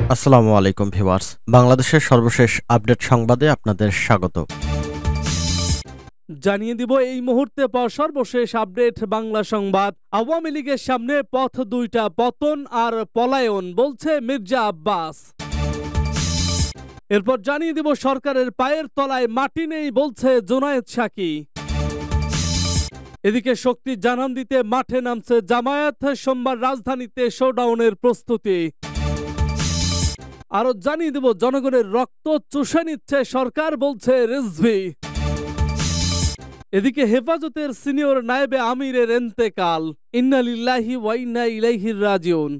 আসসালামু আলাইকুম ভিউয়ার্স, বাংলাদেশের সর্বশেষ আপডেট সংবাদে আপনাদের স্বাগত। জানিয়ে দিব এই মুহূর্তে পাওয়া সর্বশেষ আপডেট বাংলা সংবাদ। আওয়ামী লীগের সামনে পথ দুইটা, পতন আর পলায়ন, বলছে মির্জা আব্বাস। এরপর জানিয়ে দিব সরকারের পায়ের তলায় মাটি নেই, বলছে জোনায়েদ সাকি। এদিকে শক্তি জানান দিতে মাঠে নামছে জামায়াত, সোমবার রাজধানীতে শোডাউনের প্রস্তুতি। আরো জানিয়ে দেব জনগণের রক্ত চুষে নিচ্ছে সরকার, বলছে রিজভী। এদিকে হেফাজতের সিনিয়র নায়েবে আমিরের ইন্তেকাল, ইন্না লিল্লাহি ওয়া ইন্না ইলাইহি রাজিউন।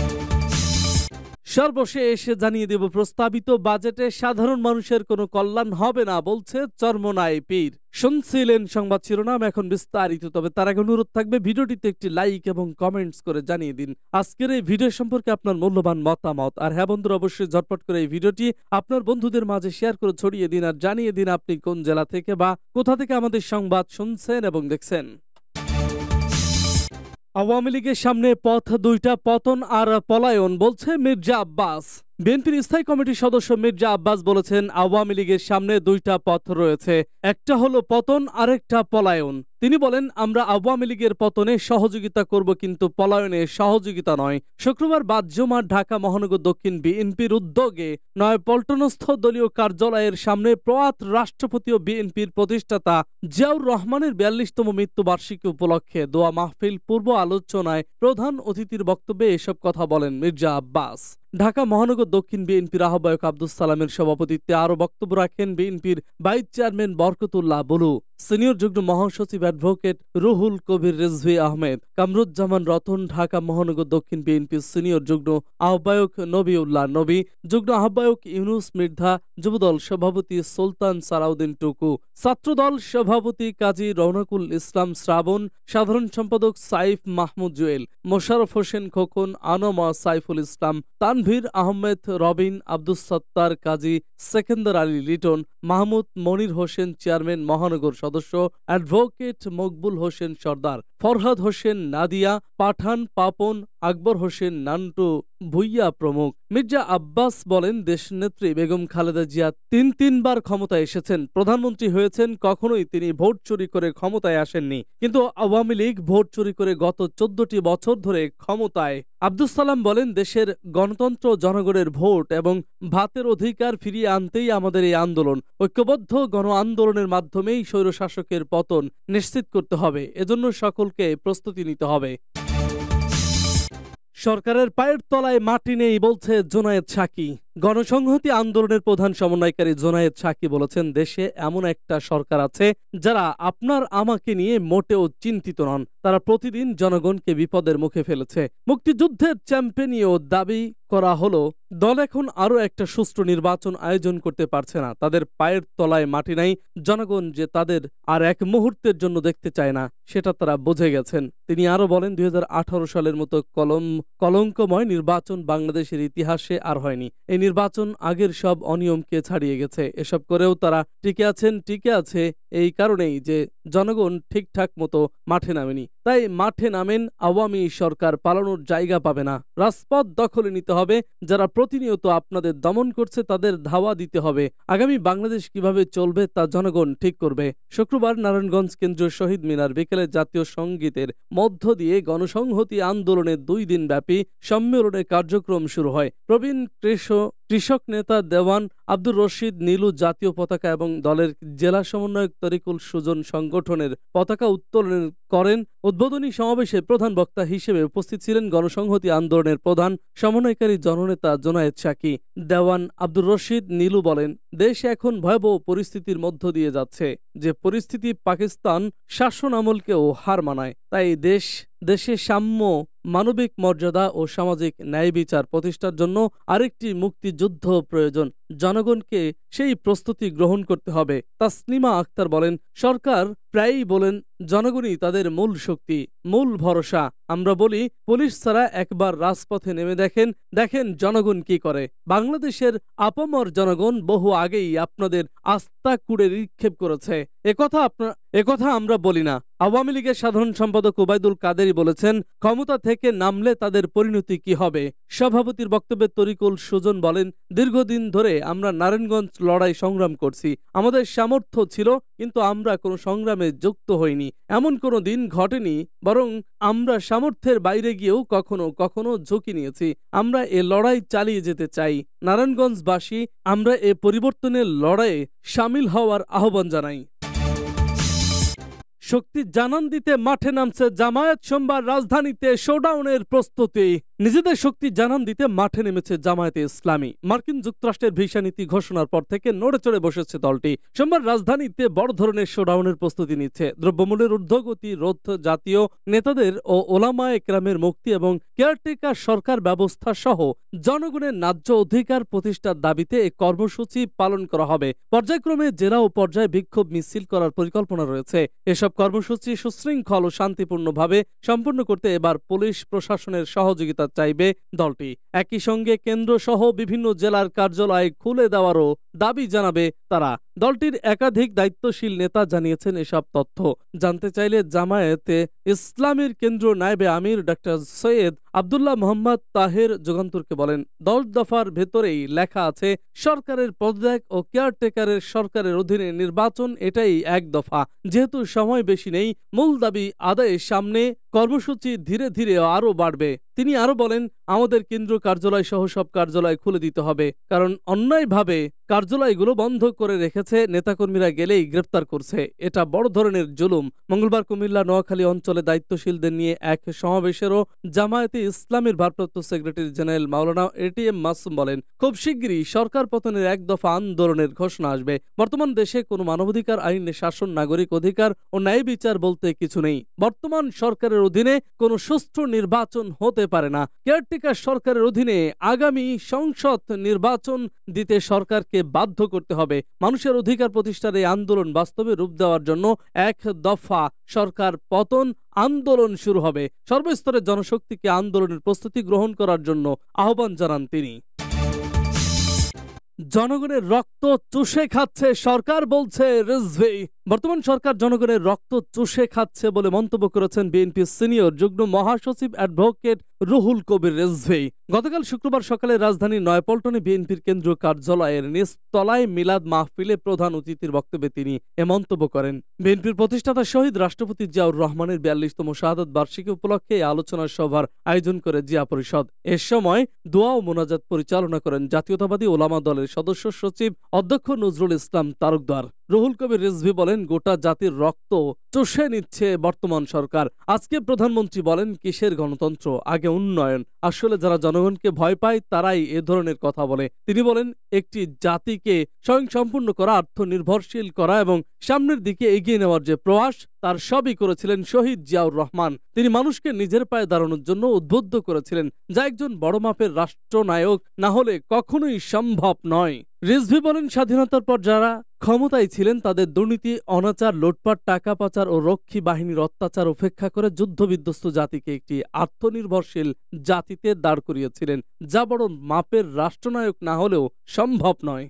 সর্বশেষ জানিয়ে দেব প্রস্তাবিত বাজেটে সাধারণ মানুষের কোনো কল্যাণ হবে না, বলছে চরমোনাই পীর। শুনছিলেন সংবাদ শিরোনাম, এখন বিস্তারিত। তবে তার আগে অনুরোধ থাকবে ভিডিওটিতে একটি লাইক এবং কমেন্টস করে জানিয়ে দিন আজকের এই ভিডিও সম্পর্কে আপনার মূল্যবান মতামত। আর হ্যাঁ বন্ধুরা, অবশ্যই ঝটপট করে এই ভিডিওটি আপনার বন্ধুদের মাঝে শেয়ার করে ছড়িয়ে দিন আর জানিয়ে দিন আপনি কোন জেলা থেকে বা কোথা থেকে আমাদের সংবাদ শুনছেন এবং দেখছেন। আওয়ামী লীগের সামনে পথ দুইটা, পতন আর পলায়ন, বলছে মির্জা আব্বাস। বিএনপির স্থায়ী কমিটির সদস্য মির্জা আব্বাস বলেছেন, আওয়ামী লীগের সামনে দুইটা পথ রয়েছে, একটা হলো পতন, আরেকটা পলায়ন। তিনি বলেন, আমরা আওয়ামী লীগের পতনে সহযোগিতা করব, কিন্তু পলায়নে সহযোগিতা নয়। শুক্রবার বাদ জুমা ঢাকা মহানগর দক্ষিণ বিএনপির উদ্যোগে নয়াপল্টনস্থ দলীয় কার্যালয়ের সামনে প্রয়াত রাষ্ট্রপতি ও বিএনপির প্রতিষ্ঠাতা জিয়াউর রহমানের ৪২তম মৃত্যুবার্ষিকী উপলক্ষে দোয়া মাহফিল পূর্ব আলোচনায় প্রধান অতিথির বক্তব্যে এসব কথা বলেন মির্জা আব্বাস। ঢাকা মহানগর দক্ষিণ বিএনপির আহ্বায়ক আব্দুস সালামের সভাপতিত্বে আরও বক্তব্য রাখেন বিএনপির vice chairman Barkatullah Bulu, senior যুগ্ম মহাসচিব অ্যাডভোকেট রুহুল কবির রিজভী আহমেদ, কামরুজ্জামান রতন, ঢাকা মহানগর দক্ষিণ বিএনপির সিনিয়র যুগ্ম আহ্বায়ক নবিউল্লাহ নবী, যুগ্ম আহ্বায়ক ইউনুস মৃধা, যুবদল সভাপতি সুলতান সালাউদ্দিন টুকু, ছাত্রদল সভাপতি কাজী রৌনকুল ইসলাম শ্রাবণ, সাধারণ সম্পাদক সাইফ মাহমুদ জুয়েল, মোশাররফ হোসেন খোকন, আনোমা সাইফুল ইসলাম, তানভীর আহমেদ রবিন, আব্দুস সত্তার কাজী, সেকেন্দার আলী লিটন, মাহমুদ মনির হোসেন চেয়ারম্যান মহানগর সদস্য, অ্যাডভোকেট মকবুল হোসেন সর্দার, ফরহাদ হোসেন নাদিয়া, পাঠান পাপন, আকবর হোসেন নান্টু ভুইয়া প্রমুখ। মির্জা আব্বাস বলেন, দেশনেত্রী বেগম খালেদা জিয়া তিনবার ক্ষমতায় এসেছেন, প্রধানমন্ত্রী হয়েছেন, কখনোই তিনি ভোট চুরি করে ক্ষমতায় আসেননি। কিন্তু আওয়ামী লীগ ভোট চুরি করে গত ১৪টি বছর ধরে ক্ষমতায়। আব্দুস সালাম বলেন, দেশের গণতন্ত্র, জনগণের ভোট এবং ভাতের অধিকার ফিরিয়ে আনতেই আমাদের এই আন্দোলন। ঐক্যবদ্ধ গণ আন্দোলনের মাধ্যমেই স্বৈরশাসকের পতন নিশ্চিত করতে হবে, এজন্য সকলকে প্রস্তুতি নিতে হবে। সরকারের পায়ের তলায় মাটি নেই, বলছে জোনায়েদ সাকি। গণসংহতি আন্দোলনের প্রধান সমন্বয়কারী জোনায়েদ সাকি বলেছেন, দেশে এমন একটা সরকার আছে যারা আপনার আমাকে নিয়ে মোটেও চিন্তিত নন। তারা প্রতিদিন জনগণকে বিপদের মুখে ফেলেছে। মুক্তিযুদ্ধের চ্যাম্পিয়নীয় দাবি করা হলো, দল এখন আরও একটা সুষ্ঠু নির্বাচন আয়োজন করতে পারছে না। তাদের পায়ের তলায় মাটি নাই। জনগণ যে তাদের আর এক মুহূর্তের জন্য দেখতে চায় না, সেটা তারা বুঝে গেছেন। তিনি আরো বলেন, ২০১৮ সালের মতো কলঙ্কময় নির্বাচন বাংলাদেশের ইতিহাসে আর হয়নি। এই নির্বাচন আগের সব অনিয়মকে ছাড়িয়ে গেছে। এসব করেও তারা টিকে আছে এই কারণেই যে জনগণ ঠিকঠাক মতো মাঠে নামেনি। তাই মাঠে নামেন, আওয়ামী সরকার পালানোর জায়গা পাবে না। রাজপথ দখলে নিতে হবে। যারা প্রতিনিয়ত আপনাদের দমন করছে তাদের ধাওয়া দিতে হবে। আগামী বাংলাদেশ কিভাবে চলবে তা জনগণ ঠিক করবে। শুক্রবার নারায়ণগঞ্জ কেন্দ্রীয় শহীদ মিনার বিকেলে জাতীয় সঙ্গীতের মধ্য দিয়ে গণসংহতি আন্দোলনের 2 দিন ব্যাপী সম্মেলনের কার্যক্রম শুরু হয়। প্রবীণ কৃষক নেতা দেওয়ান আব্দুর রশিদ নীলু জাতীয় পতাকা এবং দলের জেলা সমন্বয়ক তরিকুল সুজন সংগঠনের পতাকা উত্তোলন করেন। উদ্বোধনী সমাবেশে প্রধান বক্তা হিসেবে উপস্থিত ছিলেন গণসংহতি আন্দোলনের প্রধান সমন্বয়কারী জননেতা জোনায়েদ সাকি। দেওয়ান আব্দুর রশিদ নীলু বলেন, দেশ এখন ভয়াবহ পরিস্থিতির মধ্য দিয়ে যাচ্ছে, যে পরিস্থিতি পাকিস্তান শাসন আমলকেও হার মানায়। তাই দেশে সাম্য, মানবিক মর্যাদা ও সামাজিক ন্যায় বিচার প্রতিষ্ঠার জন্য আরেকটি মুক্তিযুদ্ধ প্রয়োজন। জনগণকে সেই প্রস্তুতি গ্রহণ করতে হবে। তাসলিমা আক্তার বলেন, সরকার প্রায়ই বলেন জনগণই তাদের মূল শক্তি, মূল ভরসা। আমরা বলি, পুলিশ ছাড়া একবার রাজপথে নেমে দেখেন জনগণ কি করে। বাংলাদেশের আপামর জনগণ বহু আগেই আপনাদের আস্থা কুড়ে নিক্ষেপ করেছে। একথা আমরা বলি না। আওয়ামী লীগের সাধারণ সম্পাদক ওবায়দুল কাদেরী বলেছেন, ক্ষমতা থেকে নামলে তাদের পরিণতি কি হবে। সভাপতির বক্তব্যে তরিকুল সুজন বলেন, দীর্ঘদিন ধরে আমরা নারায়ণগঞ্জ লড়াই সংগ্রাম করছি। আমাদের সামর্থ্য ছিল, কিন্তু আমরা কোনো সংগ্রামে যুক্ত হইনি। এমন কোনো দিন ঘটেনি, বরং আমরা সামর্থ্যের বাইরে গিয়েও কখনো কখনো ঝুঁকি নিয়েছি। আমরা এ লড়াই চালিয়ে যেতে চাই। নারায়ণগঞ্জবাসী আমরা এ পরিবর্তনের লড়াইয়ে সামিল হওয়ার আহ্বান জানাই। শক্তি জানান দিতে মাঠে নামছে জামায়াত। সোমবার রাজধানীতে শোডাউনের প্রস্তুতি। নিজেদের শক্তি জানান দিতে মাঠে নেমেছে জামায়াতে ইসলামী। মার্কিন যুক্তরাষ্ট্রের ভিসা নীতি ঘোষণার পর থেকে নড়ে চড়ে বসেছে দলটি। সোমবার রাজধানীতে বড় ধরনের শোডাউনের প্রস্তুতি নিচ্ছে। দ্রব্যমূল্যের ঊর্ধ্বগতি রোধ, জাতীয় নেতাদের ও ওলামা একরামের মুক্তি এবং কেয়ারটেকার সরকার ব্যবস্থা সহ জনগণের ন্যায্য অধিকার প্রতিষ্ঠার দাবিতে এ কর্মসূচি পালন করা হবে। পর্যায়ক্রমে জেলা ও পর্যায়ে বিক্ষোভ মিছিল করার পরিকল্পনা রয়েছে। এসব কর্মসূচি সুশৃঙ্খল ও শান্তিপূর্ণভাবে সম্পন্ন করতে এবার পুলিশ প্রশাসনের সহযোগিতা চাইবে দলটি। একই সঙ্গে কেন্দ্র সহ বিভিন্ন জেলার কার্যালয় খুলে দেওয়ারও দাবি জানাবে তারা। দলটির একাধিক দায়িত্বশীল নেতা জানিয়েছেন এসব তথ্য। জানতে চাইলে জামায়াতে ইসলামীর কেন্দ্র নায়েবে আমির ডাক্তার সৈয়দ আব্দুল্লাহ মোহাম্মদ তাহের যুগান্তরকে বলেন, 10 দফার ভেতরেই লেখা আছে সরকারের পদত্যাগ ও কেয়ারটেকারের সরকারের অধীনে নির্বাচন, এটাই এক দফা। যেহেতু সময় বেশি নেই, মূল দাবি আদায়ের সামনে কর্মসূচি ধীরে ধীরে আরও বাড়বে। তিনি আরো বলেন, আমাদের কেন্দ্র কার্যালয় সহ সব কার্যালয় খুলে দিতে হবে, কারণ অন্যায়ভাবে কার্যালয়গুলো বন্ধ করে রেখেছে। নেতাকর্মীরা গেলেই গ্রেপ্তার করছে। এটা বড় ধরনের জুলুম। মঙ্গলবার কুমিল্লা নোয়াখালী অঞ্চলে দায়িত্বশীলদের নিয়ে এক সমাবেশেরও জামায়াতে ইসলামীর ভারপ্রাপ্ত secretary general Maulana ATM Masum বলেন, খুব শিগগিরই সরকার পতনের এক দফা আন্দোলনের ঘোষণা আসবে। বর্তমান দেশে কোনো মানবাধিকার আইনে শাসন, নাগরিক অধিকার ও ন্যায় বিচার বলতে কিছু নেই। বর্তমান সরকারের অধীনে কোনো সুষ্ঠু নির্বাচন হতে পারে না। কেয়ারটেকার সরকারের অধীনে আগামী সংসদ নির্বাচন দিতে সরকারকে বাধ্য করতে হবে। মানুষের অধিকার প্রতিষ্ঠার এই আন্দোলন বাস্তবে রূপ দেওয়ার জন্য এক দফা সরকার পতন আন্দোলন শুরু হবে। সর্বস্তরের জনশক্তিকে আন্দোলনের প্রস্তুতি গ্রহণ করার জন্য আহ্বান জানান তিনি। জনগণের রক্ত চুষে খাচ্ছে সরকার, বলছে রিজভী। বর্তমান সরকার জনগণের রক্ত চুষে খাচ্ছে বলে মন্তব্য করেছেন বিএনপির সিনিয়র যুগ্ম মহাসচিব অ্যাডভোকেট রুহুল কবির রিজভী। গতকাল শুক্রবার সকালে রাজধানীর নয়াপল্টনে বিএনপির কেন্দ্রীয় কার্যালয়ের নিচতলায় মিলাদ মাহফিলে প্রধান অতিথির বক্তব্যে তিনি এ মন্তব্য করেন। বিএনপির প্রতিষ্ঠাতা শহীদ রাষ্ট্রপতি জিয়াউর রহমানের 42তম শাহাদত বার্ষিকী উপলক্ষে এই আলোচনা সভার আয়োজন করে জিয়া পরিষদ। এ সময় দোয়া ও মোনাজাত পরিচালনা করেন জাতীয়তাবাদী ওলামা দলের সদস্য সচিব অধ্যক্ষ নজরুল ইসলাম তালুকদার। রুহুল কবির রিজভী বলেন, গোটা জাতির রক্ত চষে নিচ্ছে বর্তমান সরকার। আজকে প্রধানমন্ত্রী বলেন, কিসের গণতন্ত্র, আগে উন্নয়ন। আসলে যারা জনগণকে ভয় পায় তারাই এ ধরনের কথা বলে। তিনি বলেন, একটি জাতিকে স্বয়ংসম্পূর্ণ করা, আত্মনির্ভরশীল করা এবং সামনের দিকে এগিয়ে নেওয়ার যে প্রয়াস, তার সবই করেছিলেন শহীদ জিয়াউর রহমান। তিনি মানুষকে নিজের পায়ে দাঁড়ানোর জন্য উদ্বুদ্ধ করেছিলেন, যা একজন বড় মাপের রাষ্ট্রনায়ক না হলে কখনোই সম্ভব নয়। রিজভী বলেন, স্বাধীনতার পর যারা ক্ষমতায় ছিলেন তাদের দুর্নীতি, অনাচার, লুটপাট, টাকা পাচার ও রক্ষী বাহিনীর অত্যাচার উপেক্ষা করে যুদ্ধবিধ্বস্ত জাতিকে একটি আত্মনির্ভরশীল জাতিতে দাঁড় করিয়েছিলেন, যা বড় মাপের রাষ্ট্রনায়ক না হলেও সম্ভব নয়।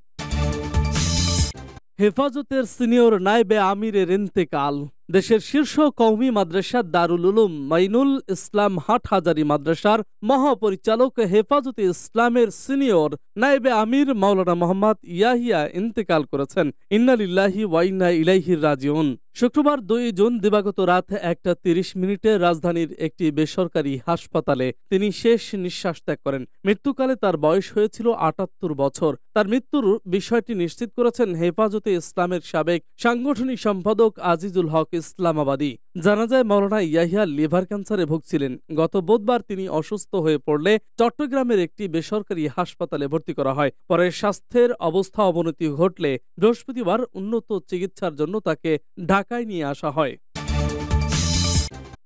হেফাজতের সিনিয়র নায়েবে আমিরের ইন্তেকাল। দেশের শীর্ষ কওমি মাদ্রাসা দারুল উলুম মাইনুল ইসলাম হাটহাজারী মাদ্রাসার মহাপরিচালক হেফাজতে ইসলামের সিনিয়র নায়েবে আমির মাওলানা মোহাম্মদ ইয়াহিয়া ইন্তেকাল করেছেন। ইন্না লিল্লাহি ওয়া ইন্না ইলাইহি রাজিউন। শুক্রবার 2 জুন দিবাগত রাত 1:30 রাজধানীর একটি বেসরকারি হাসপাতালে তিনি শেষ নিঃশ্বাস ত্যাগ করেন। মৃত্যুকালে তার বয়স হয়েছিল 78 বছর। তার মৃত্যুর বিষয়টি নিশ্চিত করেছেন হেফাজতে ইসলামের সাবেক সাংগঠনিক সম্পাদক আজিজুল হক ইসলামাবাদী। জানা যায়, মাওলানা ইয়াহিয়া লিভার ক্যান্সারে ভুগছিলেন। গত বুধবার তিনি অসুস্থ হয়ে পড়লে চট্টগ্রামের একটি বেসরকারি হাসপাতালে ভর্তি করা হয়। পরে স্বাস্থ্যের অবস্থা অবনতি ঘটলে বৃহস্পতিবার উন্নত চিকিৎসার জন্য তাকে ঢাকায় নিয়ে আসা হয়।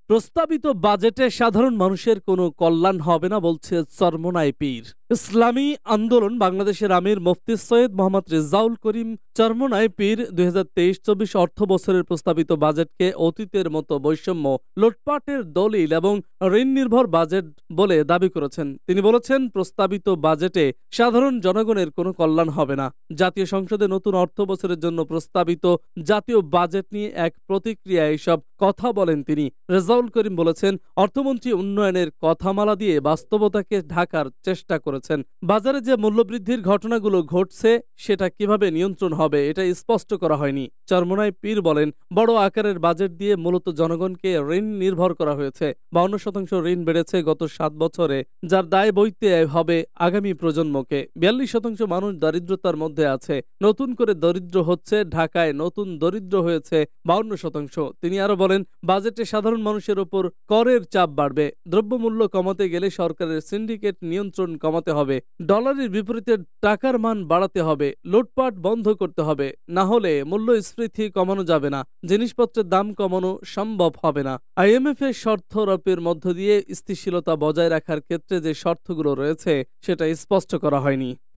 প্রস্তাবিত বাজেটে সাধারণ মানুষের কোনো কল্যাণ হবে না বলছে চরমোনাই পীর। ইসলামী আন্দোলন বাংলাদেশের আমির মুফতি সৈয়দ মোহাম্মদ রেজাউল করিম চরমোনাই পীর 2023-24 অর্থ বছরের প্রস্তাবিত বাজেটকে অতীতের মতো বৈষম্য, লুটপাটের দলিল এবং ঋণ নির্ভর বাজেট বলে দাবি করেছেন। তিনি বলেছেন, প্রস্তাবিত বাজেটে সাধারণ জনগণের কোনো কল্যাণ হবে না। জাতীয় সংসদে নতুন অর্থ বছরের জন্য প্রস্তাবিত জাতীয় বাজেট নিয়ে এক প্রতিক্রিয়ায় এসব কথা বলেন তিনি। রেজাউল করিম বলেছেন, অর্থমন্ত্রী উন্নয়নের কথামালা দিয়ে বাস্তবতাকে ঢাকার চেষ্টা করেছেন। বাজারে যে মূল্যবৃদ্ধির ঘটনাগুলো ঘটছে সেটা কিভাবে নিয়ন্ত্রণ হবে এটা স্পষ্ট করা হয়নি। চরমোনাই পীর বলেন, বড় আকারের বাজেট দিয়ে মূলত জনগণকে ঋণ নির্ভর করা হয়েছে। 52% ঋণ বেড়েছে গত 7 বছরে, যার দায় বইতে হবে আগামী প্রজন্মকে। 42% মানুষ দারিদ্রতার মধ্যে আছে। নতুন করে দরিদ্র হচ্ছে। ঢাকায় নতুন দরিদ্র হয়েছে 52%। তিনি আরো বলেন, বাজেটে সাধারণ মানুষের ওপর করের চাপ বাড়বে। দ্রব্যমূল্য কমাতে গেলে সরকারের সিন্ডিকেট নিয়ন্ত্রণ কমাতে হবে। ডলারের বিপরীতে টাকার মান বাড়াতে হবে। লুটপাট বন্ধ করতে হবে। না হলে মূল্যস্ফীতি কমানো যাবে না। জিনিসপত্রের দাম কমানো সম্ভব হবে না। IMF এর শর্তারোপের মধ্য দিয়ে স্থিতিশীলতা বজায় রাখার ক্ষেত্রে যে শর্তগুলো রয়েছে সেটা স্পষ্ট করা হয়নি।